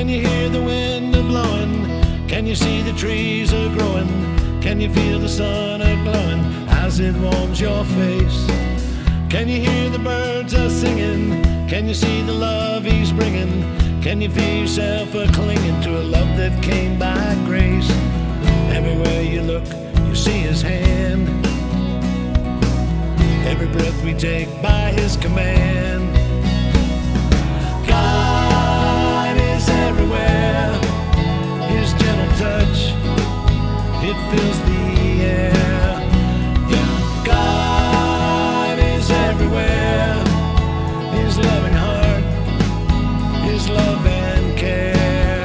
Can you hear the wind a-blowing? Can you see the trees a-growing? Can you feel the sun a-glowing as it warms your face? Can you hear the birds a-singing? Can you see the love he's bringing? Can you feel yourself a-clinging to a love that came by grace? Everywhere you look, you see his hand. Every breath we take by his command. God is everywhere. His gentle touch, it fills the air. Yeah. God is everywhere. His loving heart, his love and care.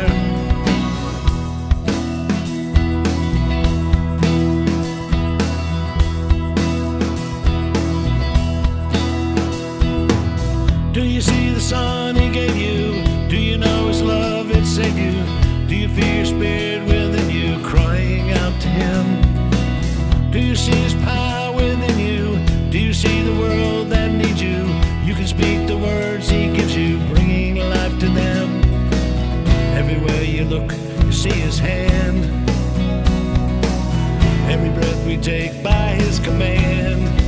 Do you see the son he gave you? Do you know his love, it saved you? Do you feel your spirit within you crying out to him? Do you see his power within you? Do you see the world that needs you? You can speak the words he gives you, bringing life to them. Everywhere you look, you see his hand. Every breath we take by his command.